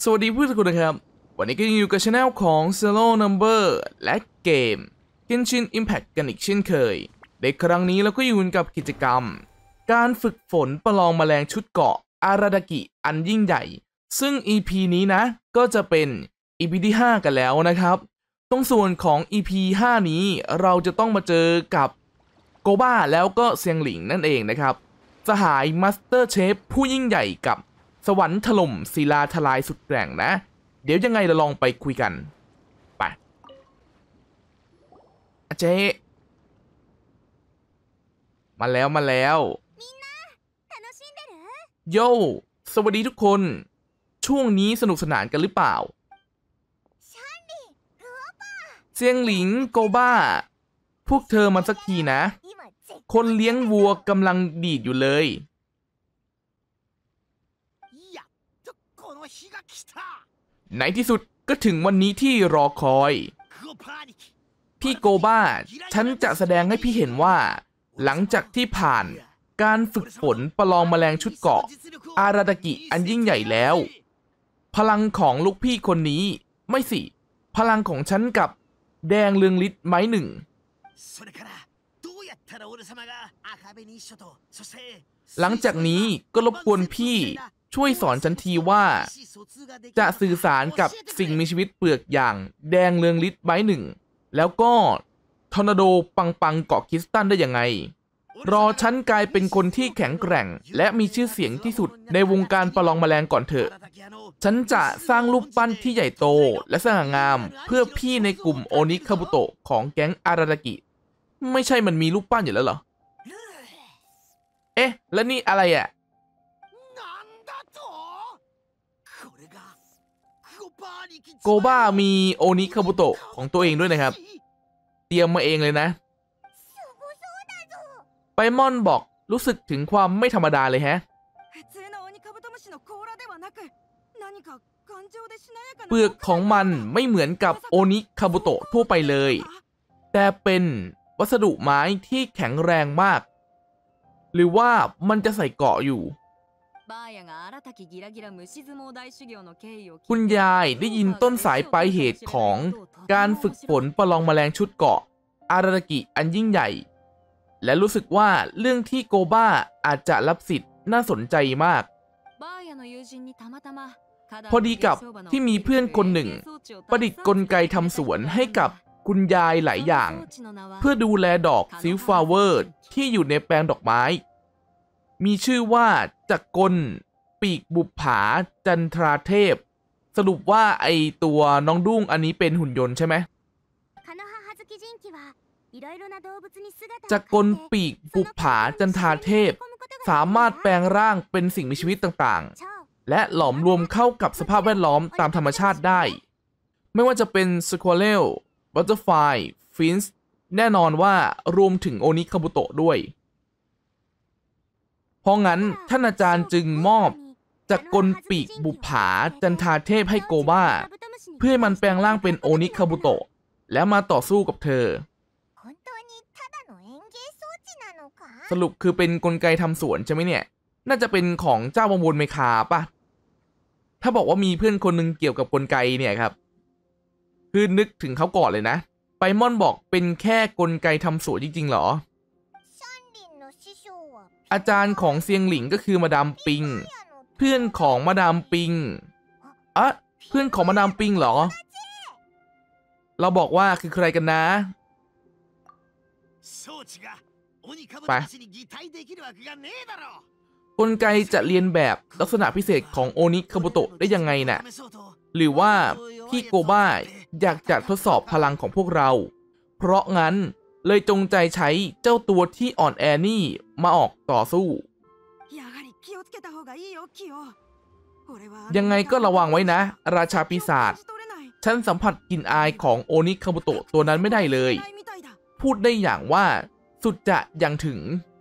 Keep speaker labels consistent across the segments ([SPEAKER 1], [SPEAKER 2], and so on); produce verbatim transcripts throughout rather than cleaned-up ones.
[SPEAKER 1] สวัสดีผู้ชมทุกคนนะครับวันนี้ก็ยังอยู่กับช anel ของ Zero Number และเกม Genshin Impact กันอีกเช่นเคยในครั้งนี้เราก็อยู่กับกิจกรรมการฝึกฝนประลองแมลงชุดเกาะอาราดากิอันยิ่งใหญ่ซึ่ง อี พี นี้นะก็จะเป็น อี พี ที่ห้ากันแล้วนะครับตรงส่วนของ อี พี ห้านี้เราจะต้องมาเจอกับโกบ้าแล้วก็เซียงหลิงนั่นเองนะครับสหายมาสเตอร์เชฟผู้ยิ่งใหญ่กับสวรรค์ถล่มศิลาทลายสุดแกร่งนะเดี๋ยวยังไงเราลองไปคุยกันไปเจ๊มาแล้วมาแล้วโย่สวัสดีทุกคนช่วงนี้สนุกสนานกันหรือเปล่าเซียงหลิงโกบ้าพวกเธอมาสักทีนะคนเลี้ยงวัวกำลังดีดอยู่เลยในที่สุดก็ถึงวันนี้ที่รอคอยพี่โกบ้าฉันจะแสดงให้พี่เห็นว่าหลังจากที่ผ่านการฝึกฝนประลองแมลงชุดเกาะอาราดากิอันยิ่งใหญ่แล้วพลังของลูกพี่คนนี้ไม่สิพลังของฉันกับแดงเรืองฤทธิ์ไม้หนึ่งหลังจากนี้ก็รบกวนพี่ช่วยสอนฉันทีว่าจะสื่อสารกับสิ่งมีชีวิตเปลือกอย่างแดงเรืองฤทธิ์ไม้หนึ่งแล้วก็ทอร์นาโดปังปังเกาะคริสตัลได้ยังไงรอฉันกลายเป็นคนที่แข็งแกร่งและมีชื่อเสียงที่สุดในวงการประลองแมลงก่อนเถอะฉันจะสร้างรูปปั้นที่ใหญ่โตและสง่างามเพื่อพี่ในกลุ่มโอนิคาบุโตะของแก๊งอาราดากิไม่ใช่มันมีรูปปั้นอยู่แล้วเหรอเอ๊ะแล้วนี่อะไรอ่ะโกบ้ามีโอนิคาบุโตะของตัวเองด้วยนะครับเตรียมมาเองเลยนะไปมอนบอกรู้สึกถึงความไม่ธรรมดาเลยแฮะเปลือกของมันไม่เหมือนกับโอนิคาบุโตะทั่วไปเลยแต่เป็นวัสดุไม้ที่แข็งแรงมากหรือว่ามันจะใส่เกราะอยู่คุณยายได้ยินต้นสายปลายเหตุของการฝึกฝนประลองแมลงชุดเกาะอาราดากิอันยิ่งใหญ่และรู้สึกว่าเรื่องที่โกบ้าอาจจะรับสิทธิ์น่าสนใจมากพอดีกับที่มีเพื่อนคนหนึ่งประดิษฐ์กลไกทำสวนให้กับคุณยายหลายอย่างเพื่อดูแลดอกซิลฟลาเวอร์ที่อยู่ในแปลงดอกไม้มีชื่อว่าจักรปีกบุปผาจันทราเทพสรุปว่าไอตัวน้องดุ้งอันนี้เป็นหุ่นยนต์ใช่ไหมจักรปีกบุปผาจันทราเทพสามารถแปลงร่างเป็นสิ่งมีชีวิตต่างๆและหลอมรวมเข้ากับสภาพแวดล้อมตามธรรมชาติได้ไม่ว่าจะเป็นสควอเรลบัตเตอร์ไฟฟินส์แน่นอนว่ารวมถึงโอนิคาบุโตะด้วยเพราะงั้นท่านอาจารย์จึงมอบจักรปีกบุปผาจันทราเทพให้โกบ้าเพื่อให้มันแปลงร่างเป็นโอนิคาบุโตะและมาต่อสู้กับเธอสรุปคือเป็นกลไกทำสวนใช่ไหมเนี่ยน่าจะเป็นของเจ้าบำวนเมคาป่ะถ้าบอกว่ามีเพื่อนคนหนึ่งเกี่ยวกับกลไกเนี่ยครับคือนึกถึงเขาก่อนเลยนะไปมอนบอกเป็นแค่กลไกทำสวนจริงๆหรออาจารย์ของเซียงหลิงก็คือมาดามปิงเพื่อนของมาดามปิงอะเพื่อนของมาดามปิงเหรอเราบอกว่าคือใครกันนะไปกลไกจะเรียนแบบลักษณะพิเศษของโอนิคาบุโตะได้ยังไงน่ะหรือว่าพี่โกบ้าอยากจะทดสอบพลังของพวกเราเพราะงั้นเลยจงใจใช้เจ้าตัวที่อ่อนแอนี่มาออกต่อสู้ยังไงก็ระวังไว้นะราชาปีศาจฉันสัมผัสกลิ่นอายของโอนิคาบุโตะตัวนั้นไม่ได้เลยพูดได้อย่างว่าสุดจะยังถึง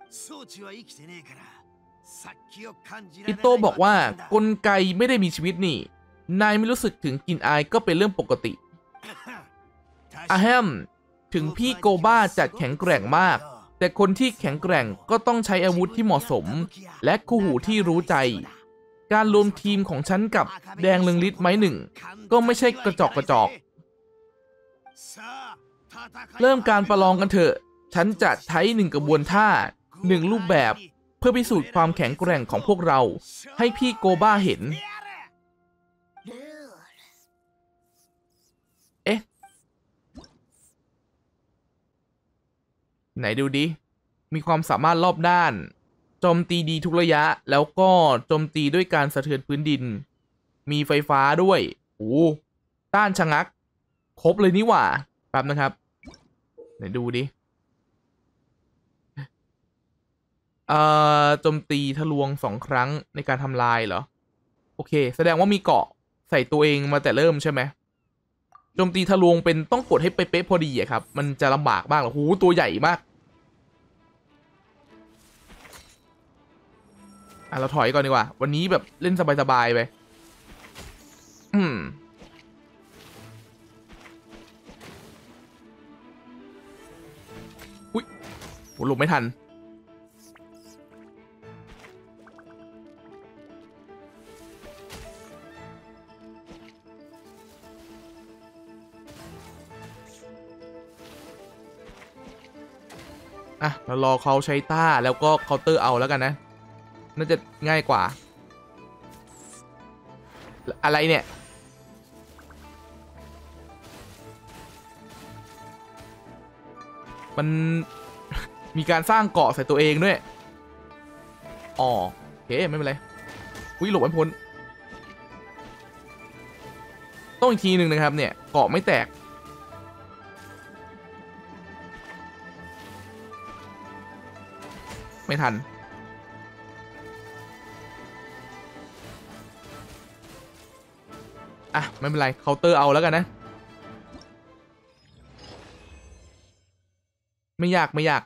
[SPEAKER 1] อิโต้บอกว่ากลไกไม่ได้มีชีวิตนี่นายไม่รู้สึกถึงกลิ่นอายก็เป็นเรื่องปกติอะแฮมถึงพี่โกบ้าจะแข็งแกร่งมากแต่คนที่แข็งแกร่งก็ต้องใช้อาวุธที่เหมาะสมและคู่หูที่รู้ใจการรวมทีมของฉันกับแดงเรืองฤทธิ์ไม้หนึ่งก็ไม่ใช่กระจอกกระจอกเริ่มการประลองกันเถอะฉันจะใช้หนึ่งกระบวนท่าหนึ่งรูปแบบเพื่อพิสูจน์ความแข็งแกร่งของพวกเราให้พี่โกบ้าเห็นเอ๊ะไหนดูดิมีความสามารถรอบด้านโจมตีดีทุกระยะแล้วก็โจมตีด้วยการสะเทือนพื้นดินมีไฟฟ้าด้วยโอ้ต้านชะงักครบเลยนี่หว่าแป๊บนะครับไหนดูดิเอ่อโจมตีทะลวงสองครั้งในการทำลายเหรอโอเคแสดงว่ามีเกราะใส่ตัวเองมาแต่เริ่มใช่ไหมโจมตีทะลวงเป็นต้องกดให้เป๊ะๆพอดีอะครับมันจะลำบากมากเหรอหูตัวใหญ่มากอ่ะเราถอยก่อนดีกว่าวันนี้แบบเล่นสบายๆไปอืมอุ้ยโหหลบไม่ทันอ่ะเรารอเขาใช้ต้าแล้วก็เคาน์เตอร์เอาแล้วกันนะน่าจะง่ายกว่าอะไรเนี่ยมัน มีการสร้างเกาะใส่ตัวเองด้วยอ๋อโอเคไม่เป็นไรอุ้ยหลบไม่พ้นต้องอีกทีหนึ่งนะครับเนี่ยเกาะไม่แตกไม่ทันอ่ะไม่เป็นไรเคาน์เตอร์เอาแล้วกันนะไม่ยากไม่ยาก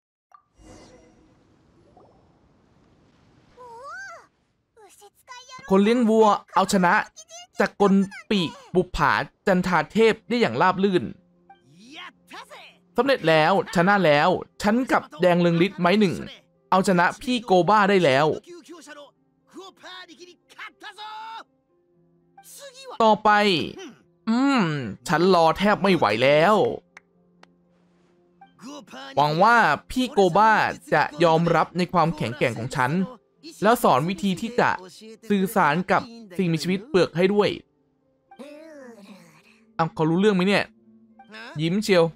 [SPEAKER 1] คนเลี้ยงวัวเอาชนะจากกลปีกบุปผาจันทาเทพได้อย่างราบรื่นสำเร็จแล้วชนะแล้วฉันกับแดงเรืองฤทธิ์ไม้หนึ่งเอาชนะพี่โกบ้าได้แล้วต่อไปอืมฉันรอแทบไม่ไหวแล้วหวังว่าพี่โกบ้าจะยอมรับในความแข็งแกร่งของฉันแล้วสอนวิธีที่จะสื่อสารกับสิ่งมีชีวิตเปลือกให้ด้วยอ้าวเขารู้เรื่องไหมเนี่ยยิ้มเชียว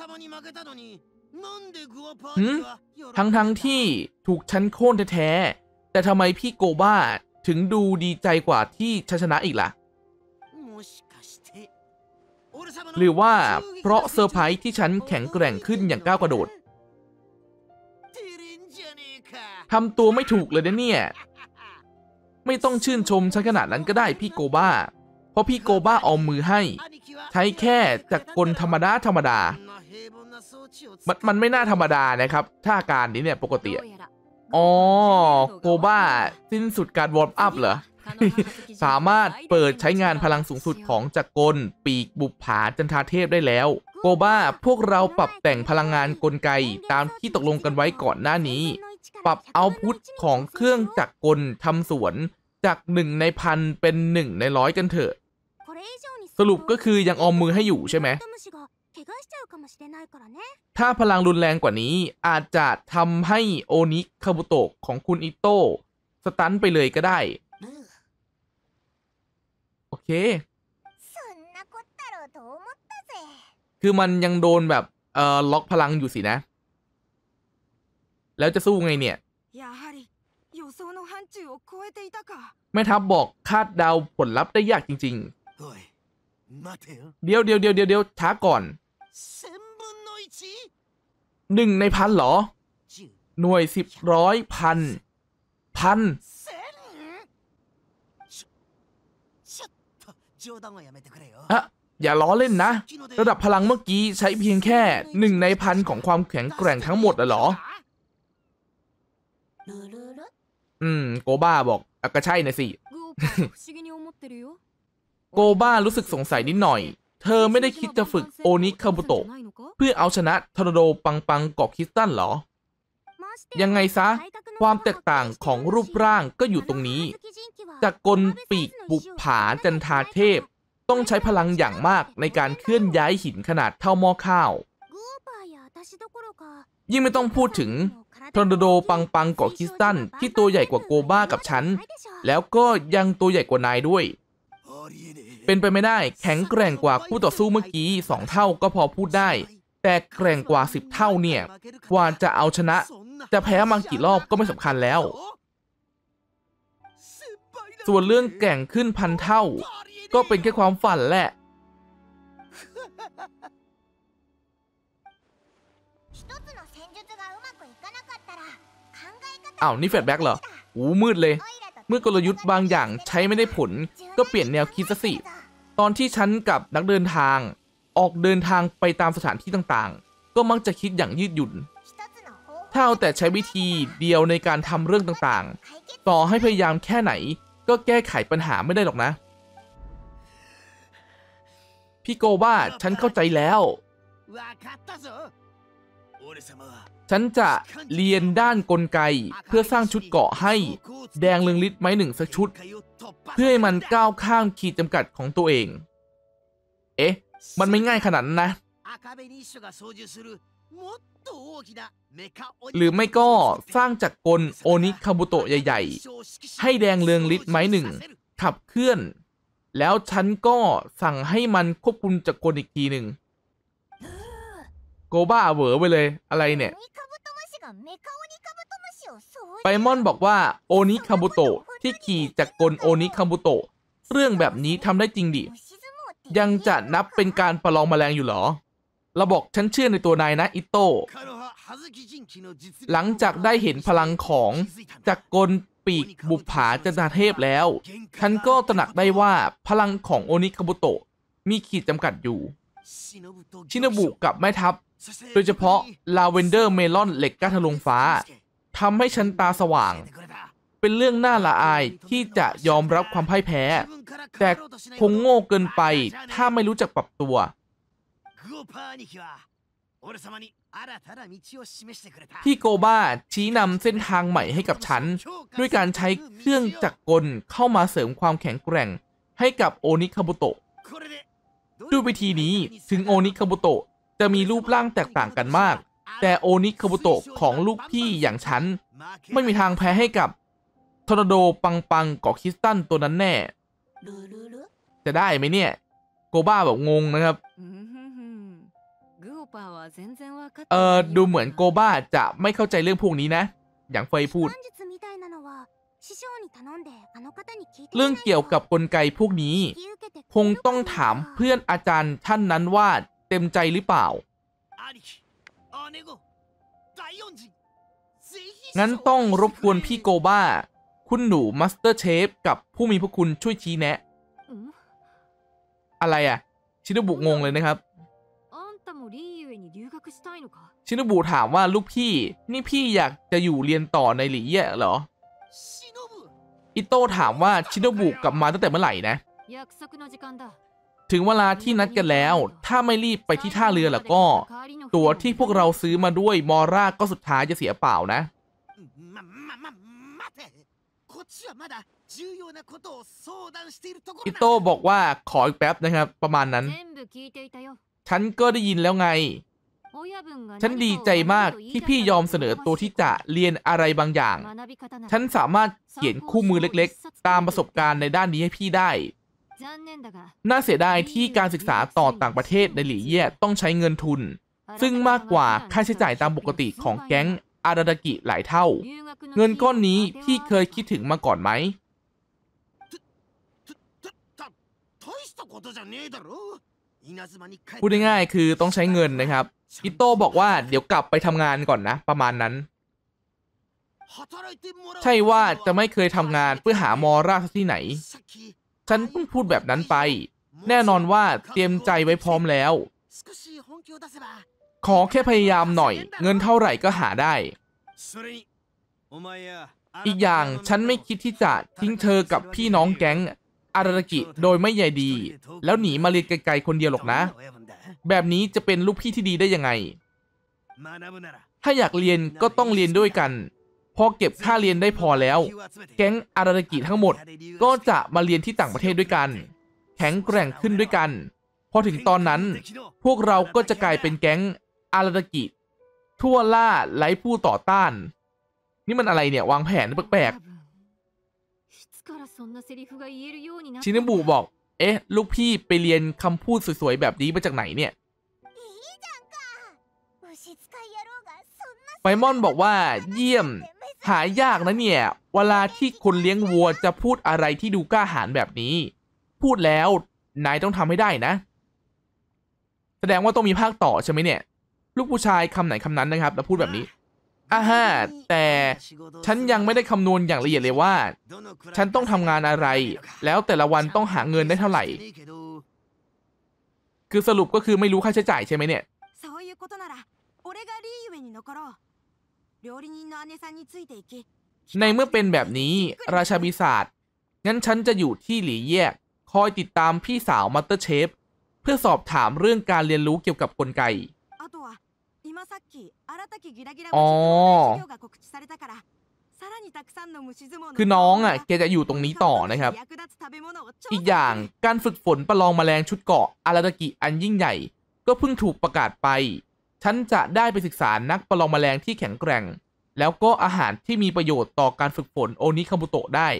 [SPEAKER 1] หืมทั้งทั้งที่ถูกฉันโค่นแท้ๆแต่ทำไมพี่โกบ้าถึงดูดีใจกว่าที่ชนะอีกล่ะหรือว่าเพราะเซอร์ไพรส์ที่ฉันแข็งแกร่งขึ้นอย่างก้าวกระโดดทำตัวไม่ถูกเลยนะเนี่ยไม่ต้องชื่นชมฉันขนาดนั้นก็ได้พี่โกบ้าเพราะพี่โกบ้าเอามือให้ใช้แค่จักรกลธรรมดาธรรมดามันมันไม่น่าธรรมดานะครับถ้าอาการนี้เนี่ยปกติอ๋อโกบ้าสิ้นสุดการวอร์มอัพเหรอ สามารถเปิดใช้งานพลังสูงสุดของจักรกลปีกบุปผาจันทาเทพได้แล้วโกบ้าพวกเราปรับแต่งพลังงานกลไกตามที่ตกลงกันไว้ก่อนหน้านี้ปรับเอาพุทของเครื่องจักรกลทำสวนจากหนึ่งในพันเป็นหนึ่งในร้อยกันเถอะสรุปก็คือยังออมมือให้อยู่ใช่ไหมถ้าพลังรุนแรงกว่านี้อาจจะทำให้โอนิคาบุโตะของคุณอิโต้สตันไปเลยก็ได้โอเคคือมันยังโดนแบบเอ่อล็อกพลังอยู่สินะแล้วจะสู้ไงเนี่ยแม่ทัพบอกคาดเดาผลลัพธ์ได้ยากจริงๆเดี๋ยวเดี๋ยวเดี๋ยวเดี๋ยวช้าก่อนหนึ่งในพันเหรอหน่วยสิบร้อยพันพันอะอย่าล้อเล่นนะระดับพลังเมื่อกี้ใช้เพียงแค่หนึ่งในพันของความแข็งแกร่งทั้งหมดเหรออืมโกบ้าบอกอ่ะก็ใช่นะสิ โกบ้ารู้สึกสงสัยนิดหน่อยเธอไม่ได้คิดจะฝึกโอนิคาบุโตะเพื่อเอาชนะทอร์นาโดปังปังเกาะคริสตัลเหรอยังไงซะความแตกต่างของรูปร่างก็อยู่ตรงนี้จากกลปีกบุปผาจันทาเทพต้องใช้พลังอย่างมากในการเคลื่อนย้ายหินขนาดเท่าหม้อข้าวยิ่งไม่ต้องพูดถึงทอร์นาโดปังปังเกาะคริสตัลที่ตัวใหญ่กว่าโกบ้ากับฉันแล้วก็ยังตัวใหญ่กว่านายด้วยเป็นไปไม่ได้แข็งแกร่งกว่าคู่ต่อสู้เมื่อกี้สองเท่าก็พอพูดได้แต่แกร่งกว่าสิบเท่าเนี่ยกว่าจะเอาชนะจะแพ้มากี่รอบก็ไม่สำคัญแล้วส่วนเรื่องแกร่งขึ้นพันเท่าก็เป็นแค่ความฝันแหละอ้าวนี่แฟลชแบ็กเหรอโอ้มืดเลยเมื่อกลยุทธ์บางอย่างใช้ไม่ได้ผลก็เปลี่ยนแนวคิดซะสิตอนที่ฉันกับนักเดินทางออกเดินทางไปตามสถานที่ต่างๆก็มักจะคิดอย่างยืดหยุ่นถ้าเอาแต่ใช้วิธีเดียวในการทำเรื่องต่างๆต่อให้พยายามแค่ไหนก็แก้ไขปัญหาไม่ได้หรอกนะพี่โกบ้าฉันเข้าใจแล้วฉันจะเรียนด้านกลไกเพื่อสร้างชุดเกราะให้แดงเรืองฤทธิ์ไม้หนึ่งสักชุดเพื่อให้มันก้าวข้ามขีดจำกัดของตัวเองเอ๊ะมันไม่ง่ายขนาดนั้นนะหรือไม่ก็สร้างจากกลโอนิคาบุโตะใหญ่ๆให้แดงเรืองฤทธิ์ไม้หนึ่งขับเคลื่อนแล้วฉันก็สั่งให้มันควบคุมจากกลอีกทีหนึ่งโกบ้าเหวอไปเลยอะไรเนี่ยไปมอนบอกว่าโอนิคาบุโตะที่ขี่จากกลโอนิคาบุโตะเรื่องแบบนี้ทำได้จริงดิยังจะนับเป็นการประลองแมลงอยู่หรอเราบอกฉันเชื่อในตัวนายนะอิโต้หลังจากได้เห็นพลังของจากกลปีกบุปผาจันทาเทพแล้วฉันก็ตระหนักได้ว่าพลังของโอนิคาบุโตะมีขีดจำกัดอยู่ชินบุกับแม่ทัพโดยเฉพาะลาเวนเดอร์เมลอนเหล็กก้านทะลวงฟ้าทำให้ฉันตาสว่างเป็นเรื่องน่าละอายที่จะยอมรับความพ่ายแพ้แต่คงโง่เกินไปถ้าไม่รู้จักปรับตัวพี่โกบ้าชี้นำเส้นทางใหม่ให้กับฉันด้วยการใช้เครื่องจักรกลเข้ามาเสริมความแข็งแกร่งให้กับโอนิคาบุโตะด้วยวิธีนี้ถึงโอนิคาบุโตะจะมีรูปร่างแตกต่างกันมากแต่โอนิคาบุโตะของลูกพี่อย่างฉันไม่มีทางแพ้ให้กับทอร์นาโดปังปังเกาะคริสตัลตัวนั้นแน่จะได้ไหมเนี่ยโกบ้าแบบงงนะครับเออดูเหมือนโกบ้าจะไม่เข้าใจเรื่องพวกนี้นะอย่างเฟยพูดเรื่องเกี่ยวกับกลไกพวกนี้คงต้องถามเพื่อนอาจารย์ท่านนั้นว่าเต็มใจหรือเปล่างั้นต้องรบกวนพี่โกบ้าคุณหนูมัสเตอร์เชฟกับผู้มีพระคุณช่วยชี้แนะอะไรอ่ะชินบุงงเลยนะครับชินบุถามว่าลูกพี่นี่พี่อยากจะอยู่เรียนต่อในหลี่เย่เหรออิโต้ถามว่าชินบุกลับมาตั้งแต่เมื่อไหร่นะถึงเวลาที่นัดกันแล้วถ้าไม่รีบไปที่ท่าเรือแล้วก็ตั๋วที่พวกเราซื้อมาด้วยมอร่าก็สุดท้ายจะเสียเปล่านะอิโต้บอกว่าขออีกแป๊บนะครับประมาณนั้นฉันก็ได้ยินแล้วไงฉันดีใจมากที่พี่ยอมเสนอตัวที่จะเรียนอะไรบางอย่างฉันสามารถเขียนคู่มือเล็กๆตามประสบการณ์ในด้านนี้ให้พี่ได้น่าเสียดายที่การศึกษาต่อต่างประเทศในหลี่เย่ต้องใช้เงินทุนซึ่งมากกว่าค่าใช้จ่ายตามปกติของแก๊งอาราดากิหลายเท่าเงินก้อนนี้พี่เคยคิดถึงมาก่อนไหมพูดง่ายๆคือต้องใช้เงินนะครับอิโต้บอกว่าเดี๋ยวกลับไปทำงานก่อนนะประมาณนั้นใช่ว่าจะไม่เคยทำงานเพื่อหามอร่าที่ไหนฉันเพิ่งพูดแบบนั้นไปแน่นอนว่าเตรียมใจไว้พร้อมแล้วขอแค่พยายามหน่อยเงินเท่าไหร่ก็หาได้อีกอย่างฉันไม่คิดที่จะทิ้งเธอกับพี่น้องแก๊งอาราดากิโดยไม่ใยดีแล้วหนีมาเรียนไกลๆคนเดียวหรอกนะแบบนี้จะเป็นลูกพี่ที่ดีได้ยังไงถ้าอยากเรียนก็ต้องเรียนด้วยกันพอเก็บค่าเรียนได้พอแล้วแก๊งอาราดากิทั้งหมดก็จะมาเรียนที่ต่างประเทศด้วยกันแข็งแกร่งขึ้นด้วยกันพอถึงตอนนั้นพวกเราก็จะกลายเป็นแก๊งอาราดากิทั่วล่าไร้ผู้ต่อต้านนี่มันอะไรเนี่ยวางแผนแปลกๆชินบุบอกเอ๊ะลูกพี่ไปเรียนคำพูดสวยๆแบบนี้มาจากไหนเนี่ยไฟมอนบอกว่าเยี่ยมหายากนะเนี่ยเวลาที่คนเลี้ยงวัวจะพูดอะไรที่ดูกล้าหาญแบบนี้พูดแล้วนายต้องทำให้ได้นะแสดงว่าต้องมีภาคต่อใช่ไหมเนี่ยลูกผู้ชายคำไหนคำนั้นนะครับแล้วพูดแบบนี้อ่าฮะแต่ฉันยังไม่ได้คำนวณอย่างละเอียดเลยว่าฉันต้องทำงานอะไรแล้วแต่ละวันต้องหาเงินได้เท่าไหร่คือสรุปก็คือไม่รู้ค่าใช้จ่ายใช่ไหมเนี่ยในเมื่อเป็นแบบนี้ราชาปีศาจงั้นฉันจะอยู่ที่หลี่แยกคอยติดตามพี่สาวมัตเตอร์เชฟเพื่อสอบถามเรื่องการเรียนรู้เกี่ยวกับกลไกอ๋อคือน้องอ่ะแกจะอยู่ตรงนี้ต่อนะครับอีกอย่างการฝึกฝนประลองแมลงชุดเกราะอาราดากิอันยิ่งใหญ่ก็เพิ่งถูกประกาศไปฉันจะได้ไปศึกษานักประลองแมลงที่แข็งแกร่งแล้วก็อาหารที่มีประโยชน์ต่อการฝึกฝนโอนิคาบุโตะได้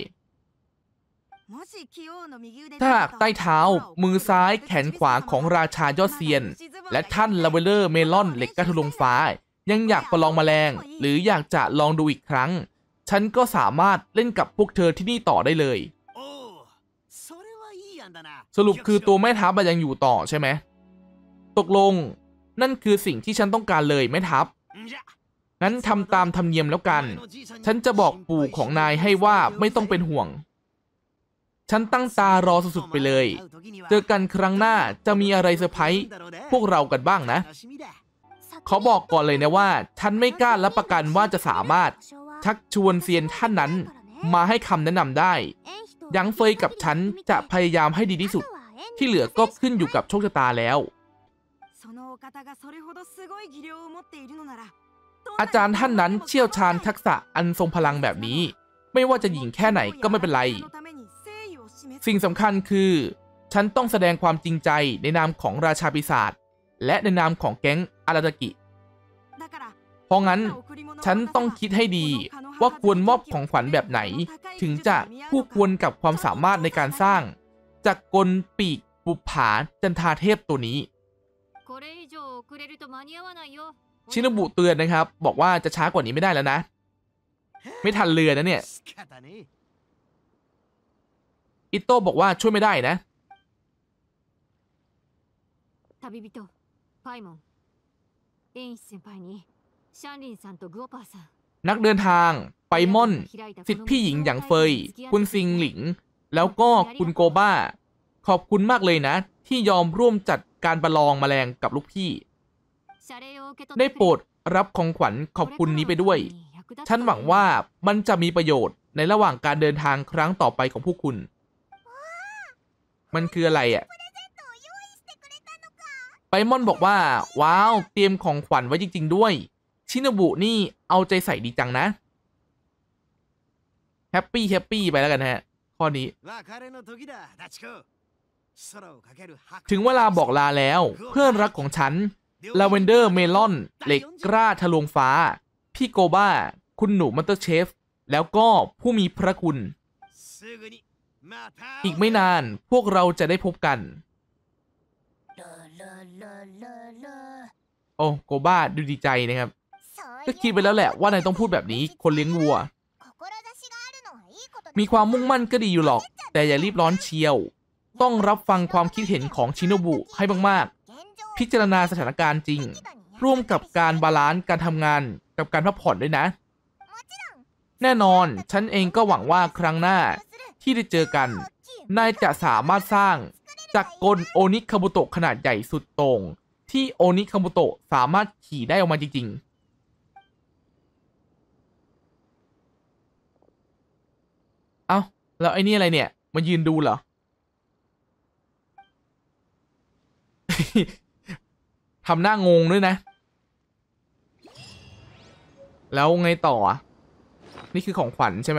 [SPEAKER 1] ถ้าหากใต้เท้ามือซ้ายแขนขวาของราชายอดเซียนและท่านลาเวลเลอร์เมลอนเหล็กกระทุลงฟ้ายังอยากประลองแมลงหรืออยากจะลองดูอีกครั้งฉันก็สามารถเล่นกับพวกเธอที่นี่ต่อได้เลยสรุปคือตัวแม่ทัพยังอยู่ต่อใช่ไหมตกลงนั่นคือสิ่งที่ฉันต้องการเลยแม่ทัพงั้นทำตามธรรมเนียมแล้วกันฉันจะบอกปู่ของนายให้ว่าไม่ต้องเป็นห่วงฉันตั้งตารอสุดๆไปเลยเจอกันครั้งหน้าจะมีอะไรเซอร์ไพรส์พวกเรากันบ้างนะเขาบอกก่อนเลยนะว่าฉันไม่กล้ารับประกันว่าจะสามารถชักชวนเซียนท่านนั้นมาให้คำแนะนำได้ยังเฟยกับฉันจะพยายามให้ดีที่สุดที่เหลือก็ขึ้นอยู่กับโชคชะตาแล้วอาจารย์ท่านนั้นเชี่ยวชาญทักษะอันทรงพลังแบบนี้ไม่ว่าจะหญิงแค่ไหนก็ไม่เป็นไรสิ่งสำคัญคือฉันต้องแสดงความจริงใจในนามของราชาปีศาจและในนามของแก๊งอาราดากิเพราะงั้นฉันต้องคิดให้ดีว่าควรมอบของขวัญแบบไหนถึงจะคู่ควรกับความสามารถในการสร้างจักรกลปีกบุปผาจันทาเทพตัวนี้ชินบุเตือนนะครับบอกว่าจะช้ากว่านี้ไม่ได้แล้วนะไม่ทันเรือนะเนี่ยอิโต้บอกว่าช่วยไม่ได้นะนักเดินทางไปม่อนสิทธิพี่หญิงอย่างเฟยคุณซิงหลิงแล้วก็คุณโกบ้าขอบคุณมากเลยนะที่ยอมร่วมจัดการประลองแมลงกับลูกพี่ได้โปรดรับของขวัญขอบคุณนี้ไปด้วยฉันหวังว่ามันจะมีประโยชน์ในระหว่างการเดินทางครั้งต่อไปของพวกคุณมันคืออะไรอ่ะไปมอนบอกว่าว้าวเตรียมของขวัญไว้จริงๆด้วยชินบุนี่เอาใจใส่ดีจังนะแฮปปี้แฮปปี้ไปแล้วกันฮะข้อนี้ถึงเวลาบอกลาแล้วเพื่อนรักของฉันลาเวนเดอร์เมลอนเหล็กกล้าทะลวงฟ้าพี่โกบ้าคุณหนูมัตเตอร์เชฟแล้วก็ผู้มีพระคุณอีกไม่นานพวกเราจะได้พบกันโอ้โกบ้าดูดีใจนะครับก็คิดไปแล้วแหละว่านายต้องพูดแบบนี้คนเลี้ยงวัวมีความมุ่งมั่นก็ดีอยู่หรอกแต่อย่ารีบร้อนเชียวต้องรับฟังความคิดเห็นของชิโนบุให้มากๆพิจารณาสถานการณ์จริงร่วมกับการบาลานซ์การทำงานกับการพักผ่อนด้วยนะแน่นอนฉันเองก็หวังว่าครั้งหน้าที่ได้เจอกันนายจะสามารถสร้างจักรกลโอนิคาบุโตะขนาดใหญ่สุดโต่งที่โอนิคาบุโตะสามารถขี่ได้ออกมาจริงๆเอ้าแล้วไอ้นี่อะไรเนี่ยมายืนดูเหรอ ทำหน้างงด้วยนะแล้วไงต่อนี่คือของขวัญใช่ไหม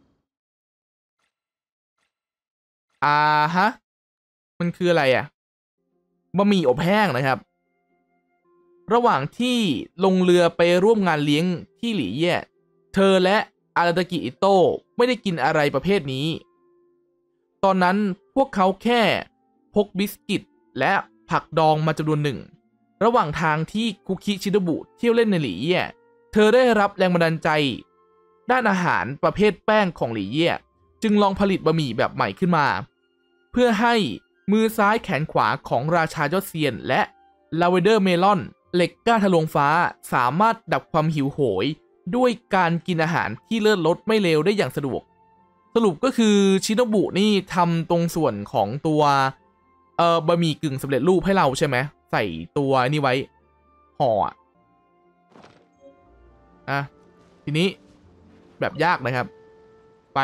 [SPEAKER 1] อ่าฮะมันคืออะไรอ่ะบะหมี่อบแห้งนะครับระหว่างที่ลงเรือไปร่วมงานเลี้ยงที่หลี่เย่เธอและอาราตากิอิโต้ไม่ได้กินอะไรประเภทนี้ตอนนั้นพวกเขาแค่พกบิสกิตและผักดองมาจำนวนหนึ่งระหว่างทางที่คุคิชิโดบุเที่ยวเล่นในหลี่เย่เธอได้รับแรงบันดาลใจด้านอาหารประเภทแป้งของหลี่เย่จึงลองผลิตบะหมี่แบบใหม่ขึ้นมาเพื่อให้มือซ้ายแขนขวาของราชายอดเซียนและลาเวเดอร์เมลอนเหล็กก้านทะลวงฟ้าสามารถดับความหิวโหยด้วยการกินอาหารที่เลิศรสไม่เลวได้อย่างสะดวกสรุปก็คือชิโนบุนี่ทำตรงส่วนของตัวเอ่อบะหมี่กึ่งสำเร็จรูปให้เราใช่ไหมใส่ตัวนี่ไว้ห่ออ่ะทีนี้แบบยากนะครับไป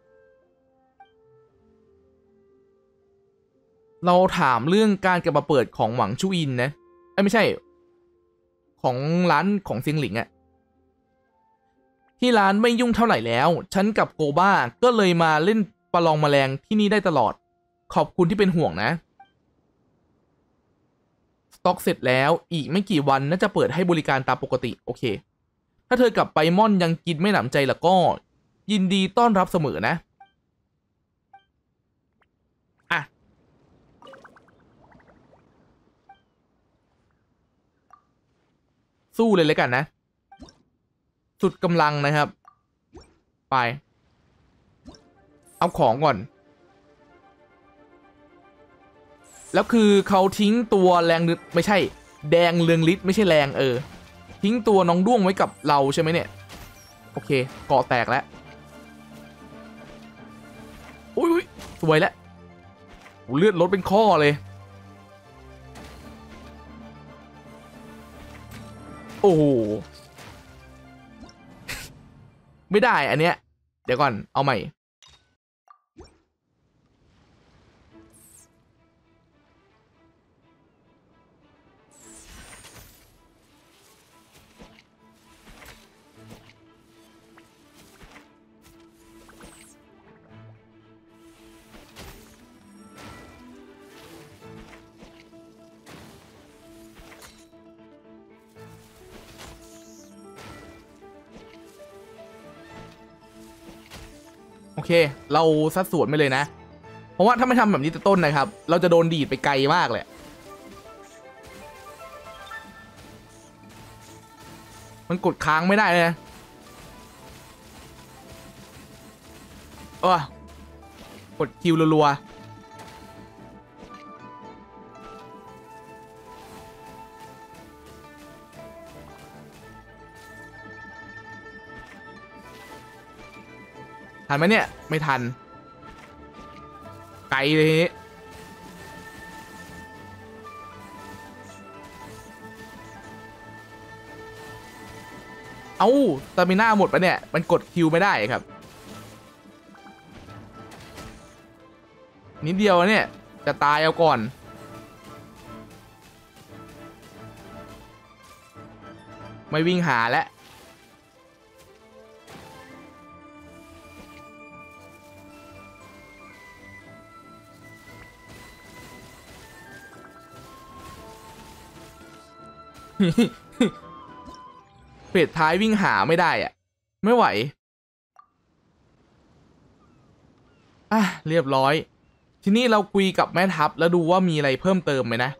[SPEAKER 1] เราถามเรื่องการกลับมาเปิดของหวังชูอินนะไม่ใช่ของร้านของเซียงหลิงอะที่ร้านไม่ยุ่งเท่าไหร่แล้วฉันกับโกบ้าก็เลยมาเล่นประลองแมลงที่นี่ได้ตลอดขอบคุณที่เป็นห่วงนะสต็อกเสร็จแล้วอีกไม่กี่วันน่าจะเปิดให้บริการตามปกติโอเคถ้าเธอกลับไปม่อนยังกินไม่หนำใจแล้วก็ยินดีต้อนรับเสมอนะอ่ะสู้เลยเลยกันนะสุดกำลังนะครับไปเอาของก่อนแล้วคือเขาทิ้งตัวแรงไม่ใช่แดงเรืองฤทธิ์ไม่ใช่แรงเออทิ้งตัวน้องด้วงไว้กับเราใช่ไหมเนี่ยโอเคเกาะแตกแล้วอุ้ยสวยแล้วเลือดลดเป็นข้อเลยโอ้โหไม่ได้อันเนี้ยเดี๋ยวก่อนเอาใหม่โอเคเราซัดสวนไปเลยนะเพราะว่าถ้าไม่ทำแบบนี้แต่ต้นนะครับเราจะโดนดีดไปไกลมากเลยมันกดค้างไม่ได้เลยนะเออกดคิวรัวๆทันไหมเนี่ยไม่ทันไกลเลย เอ้าสตามิน่าหมดปะเนี่ยมันกดคิวไม่ได้ครับนิดเดียวเนี่ยจะตายเอาก่อนไม่วิ่งหาแล้วเฟสท้ายวิ่งหาไม่ได้อะไม่ไหวอ่ะเรียบร้อยทีนี้เราคุยกับแม่ทัพแล้วดูว่ามีอะไรเพิ่มเติมไหมนะ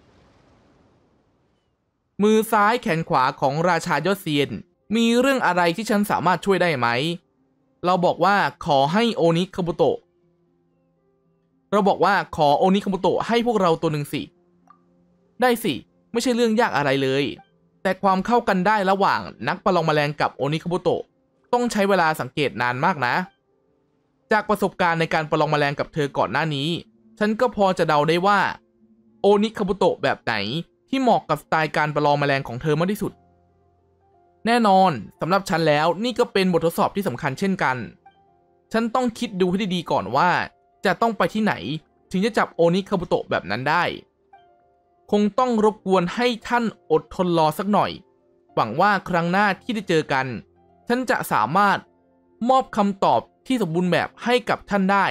[SPEAKER 1] มือซ้ายแขนขวาของราชายอดเซียนมีเรื่องอะไรที่ฉันสามารถช่วยได้ไหมเราบอกว่าขอให้โอนิคาบุโตะเราบอกว่าขอโอนิคาบุโตะให้พวกเราตัวหนึ่งสิได้สิไม่ใช่เรื่องยากอะไรเลยแต่ความเข้ากันได้ระหว่างนักประลองแมลงกับโอนิคาบุโตะต้องใช้เวลาสังเกตนานมากนะจากประสบการณ์ในการประลองแมลงกับเธอก่อนหน้านี้ฉันก็พอจะเดาได้ว่าโอนิคาบุโตะแบบไหนที่เหมาะกับสไตล์การประลองแมลงของเธอมากที่สุดแน่นอนสำหรับฉันแล้วนี่ก็เป็นบททดสอบที่สำคัญเช่นกันฉันต้องคิดดูให้ดีๆก่อนว่าจะต้องไปที่ไหนถึงจะจับโอนิคาบุโตะแบบนั้นได้คงต้องรบกวนให้ท่านอดทนรอสักหน่อยหวังว่าครั้งหน้าที่ได้เจอกันฉันจะสามารถมอบคำตอบที่สมบูรณ์แบบให้กับท่านได้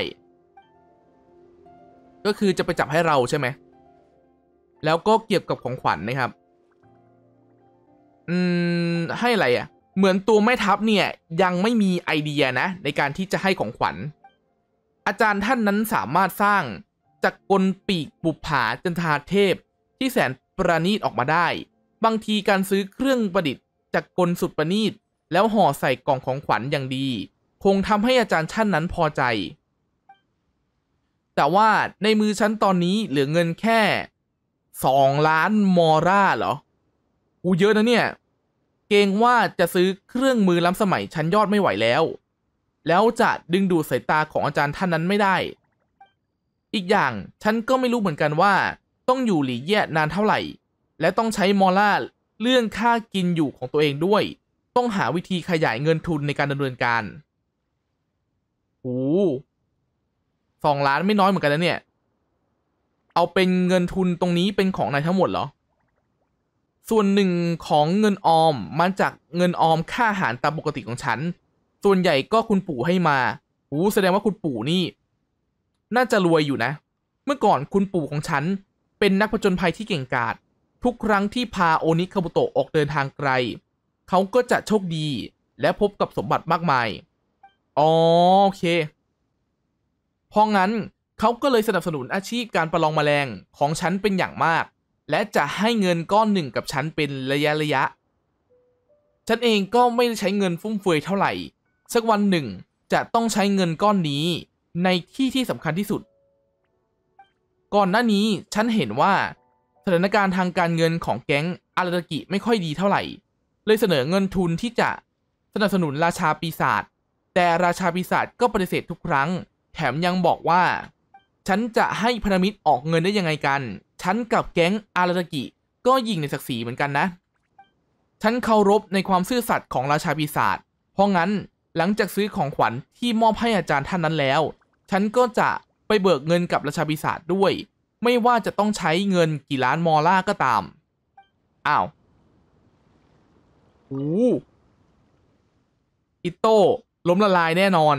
[SPEAKER 1] ก็คือจะไปจับให้เราใช่ไหมแล้วก็เกี่ยวกับของขวัญ นะครับอืมให้อะไรอ่ะเหมือนตัวแม่ทัพเนี่ยยังไม่มีไอเดียนะในการที่จะให้ของขวัญอาจารย์ท่านนั้นสามารถสร้างจักรกลปีกบุปผาจันทราเทพที่แสนประณีตออกมาได้บางทีการซื้อเครื่องประดิษฐ์จักรกลสุดประณีตแล้วห่อใส่กล่องของขวัญอย่างดีคงทำให้อาจารย์ท่านนั้นพอใจแต่ว่าในมือฉันตอนนี้เหลือเงินแค่สองล้านมอร่าเหรออูเยอะนะเนี่ยเกรงว่าจะซื้อเครื่องมือล้ำสมัยชั้นยอดไม่ไหวแล้วแล้วจะดึงดูดสายตาของอาจารย์ท่านนั้นไม่ได้อีกอย่างฉันก็ไม่รู้เหมือนกันว่าต้องอยู่หลี่เย่นานเท่าไหร่และต้องใช้มอล่าเรื่องค่ากินอยู่ของตัวเองด้วยต้องหาวิธีขยายเงินทุนในการดำเนินการโอ้สองล้านไม่น้อยเหมือนกันนะเนี่ยเอาเป็นเงินทุนตรงนี้เป็นของนายทั้งหมดเหรอส่วนหนึ่งของเงินออมมาจากเงินออมค่าอาหารตามปกติของฉันส่วนใหญ่ก็คุณปู่ให้มาโอ้แสดงว่าคุณปู่นี่น่าจะรวยอยู่นะเมื่อก่อนคุณปู่ของฉันเป็นนักผจญภัยที่เก่งกาจทุกครั้งที่พาโอนิคาบุโตะออกเดินทางไกลเขาก็จะโชคดีและพบกับสมบัติมากมายอ๋อโอเคเพราะงั้นเขาก็เลยสนับสนุนอาชีพการประลองแมลงของฉันเป็นอย่างมากและจะให้เงินก้อนหนึ่งกับฉันเป็นระยะระยะฉันเองก็ไม่ได้ใช้เงินฟุ่มเฟือยเท่าไหร่สักวันหนึ่งจะต้องใช้เงินก้อนนี้ในที่ที่สำคัญที่สุดก่อนหน้านี้ฉันเห็นว่าสถานการณ์ทางการเงินของแก๊งอาราตากิไม่ค่อยดีเท่าไหร่เลยเสนอเงินทุนที่จะสนับสนุนราชาปีศาจแต่ราชาปีศาจก็ปฏิเสธทุกครั้งแถมยังบอกว่าฉันจะให้พันธมิตรออกเงินได้ยังไงกันฉันกับแก๊งอาราตากิก็ยิงในศักดิ์ศรีเหมือนกันนะฉันเคารพในความซื่อสัตย์ของราชาปีศาจเพราะงั้นหลังจากซื้อของขวัญที่มอบให้อาจารย์ท่านนั้นแล้วฉันก็จะไปเบิกเงินกับราชาปีศาจด้วยไม่ว่าจะต้องใช้เงินกี่ล้านมอล่าก็ตามอ้าวโอ้อิโต้ล้มละลายแน่นอน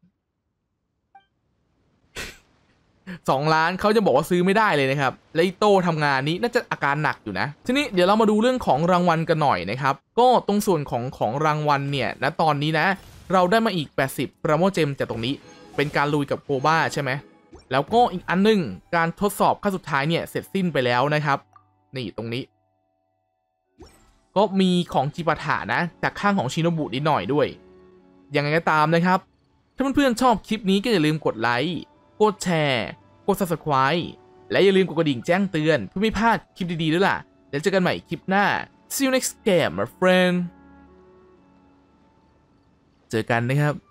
[SPEAKER 1] สองล้านเขาจะบอกว่าซื้อไม่ได้เลยนะครับและอิโต้ทำงานนี้น่าจะอาการหนักอยู่นะทีนี้เดี๋ยวเรามาดูเรื่องของรางวัลกันหน่อยนะครับก็ตรงส่วนของของรางวัลเนี่ยณตอนนี้นะเราได้มาอีกแปดสิบปราโมเจมจากตรงนี้เป็นการลุยกับโกบ้าใช่ไหมแล้วก็อีกอันนึงการทดสอบขั้นสุดท้ายเนี่ยเสร็จสิ้นไปแล้วนะครับนี่ตรงนี้ก็มีของจิปาถะนะจากข้างของชิโนบุนิดหน่อยด้วยยังไงก็ตามนะครับถ้าเพื่อนๆชอบคลิปนี้ก็อย่าลืมกดไลค์กดแชร์กด ซับสไครบ์ และอย่าลืมกดกระดิ่งแจ้งเตือนเพื่อไม่พลาดคลิปดีๆด้วยล่ะแล้วเจอกันใหม่คลิปหน้า see you next game my friend เจอกันนะครับ